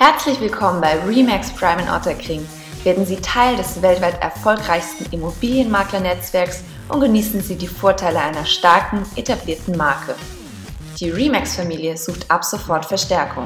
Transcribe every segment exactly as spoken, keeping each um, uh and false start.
Herzlich willkommen bei Remax Prime in Ottakring. Werden Sie Teil des weltweit erfolgreichsten Immobilienmaklernetzwerks und genießen Sie die Vorteile einer starken, etablierten Marke. Die Remax-Familie sucht ab sofort Verstärkung.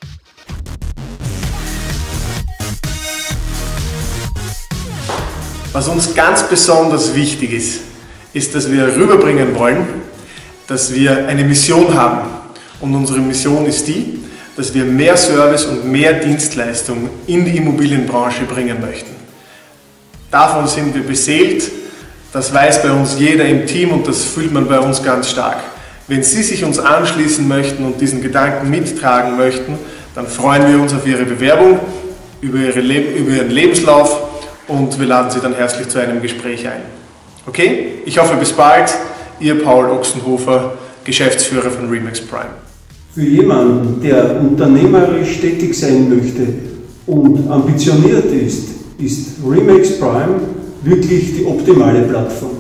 Was uns ganz besonders wichtig ist, ist, dass wir rüberbringen wollen, dass wir eine Mission haben. Und unsere Mission ist die, dass wir mehr Service und mehr Dienstleistung in die Immobilienbranche bringen möchten. Davon sind wir beseelt, das weiß bei uns jeder im Team und das fühlt man bei uns ganz stark. Wenn Sie sich uns anschließen möchten und diesen Gedanken mittragen möchten, dann freuen wir uns auf Ihre Bewerbung, über, Ihre Le über Ihren Lebenslauf und wir laden Sie dann herzlich zu einem Gespräch ein. Okay? Ich hoffe bis bald, Ihr Paul Ochsenhofer, Geschäftsführer von Remax Prime. Für jemanden, der unternehmerisch tätig sein möchte und ambitioniert ist, ist Remax Prime wirklich die optimale Plattform.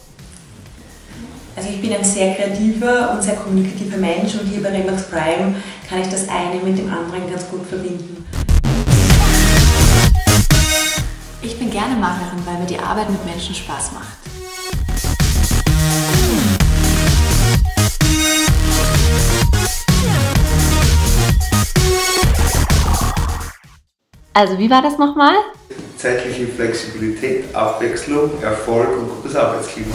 Also ich bin ein sehr kreativer und sehr kommunikativer Mensch und hier bei Remax Prime kann ich das eine mit dem anderen ganz gut verbinden. Ich bin gerne Maklerin, weil mir die Arbeit mit Menschen Spaß macht. Also wie war das nochmal? Zeitliche Flexibilität, Abwechslung, Erfolg und gutes Arbeitsklima.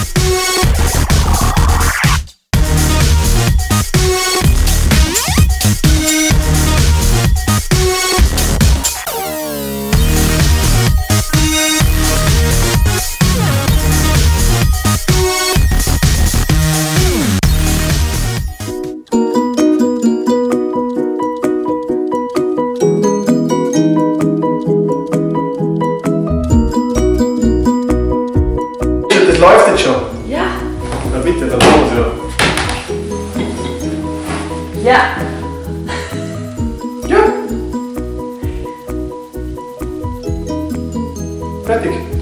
Das läuft jetzt schon. Ja. Na bitte, dann machen wir. Ja. Ja. Fertig.